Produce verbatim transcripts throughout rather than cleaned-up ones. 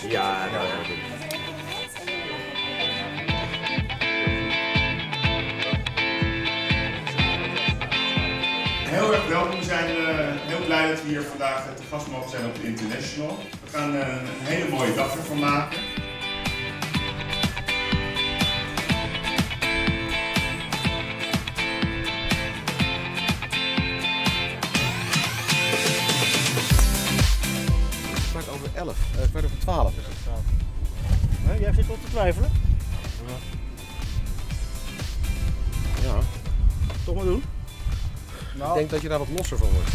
Ja, nou ja. Heel erg welkom. We zijn uh, heel blij dat we hier vandaag te gast mogen zijn op de International. We gaan uh, een hele mooie dag ervan maken. Kwart over elf, uh, kwart over twaalf. Nee, jij zit wel te twijfelen? Ja. Ja. Toch maar doen? Nou. Ik denk dat je daar wat losser van wordt.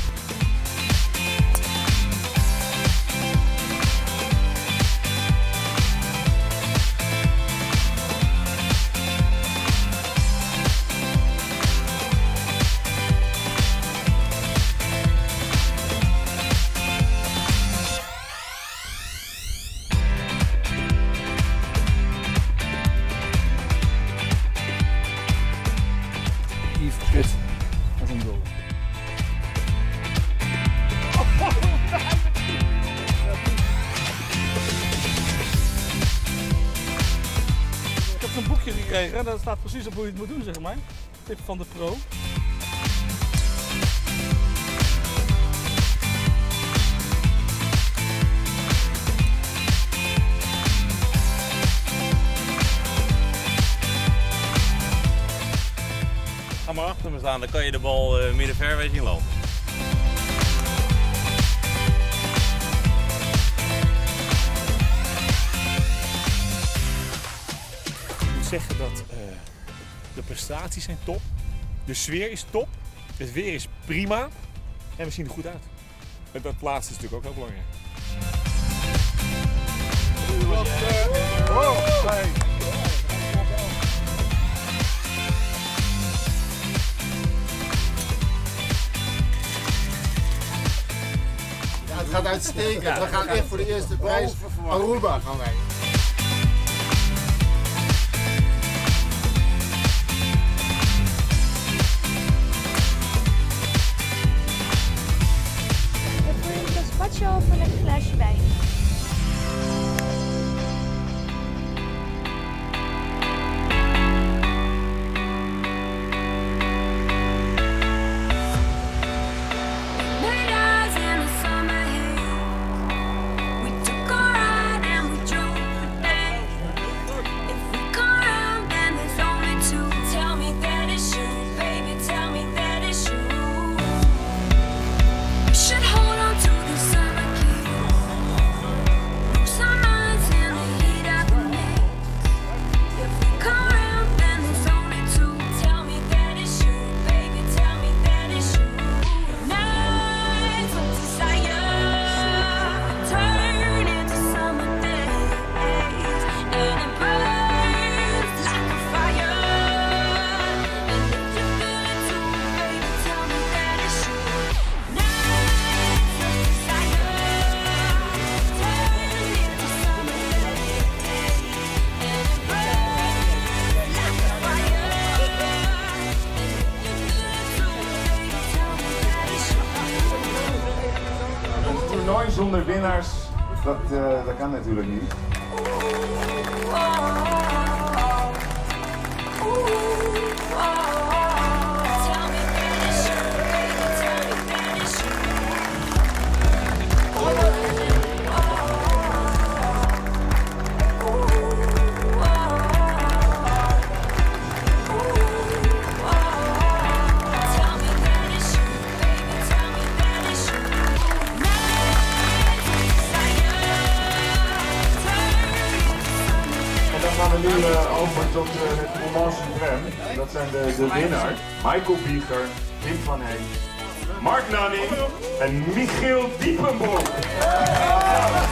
Yves, kut. Dat is een doel. Ik heb een boekje gekregen, daar staat precies op hoe je het moet doen, zeg maar. Tip van de pro. Ga maar achter me staan, dan kan je de bal uh, midden ver in landen. Ik moet zeggen dat uh, de prestaties zijn top, de sfeer is top, het weer is prima en we zien er goed uit. En dat laatste is natuurlijk ook heel belangrijk. Oh, hey. Het gaat uitstekend. Ja, we gaan echt voor de eerste prijs. Aruba gaan wij. Wil je een gazpacho of een glaasje wijn? Een toernooi zonder winnaars, dat, uh, dat kan natuurlijk niet. Dan gaan we nu uh, over tot uh, het Moment Supreme. Dat zijn de, de winnaars. Michael Bieger, Tim van Heem, Mark Nanning en Michiel Diepenbroek.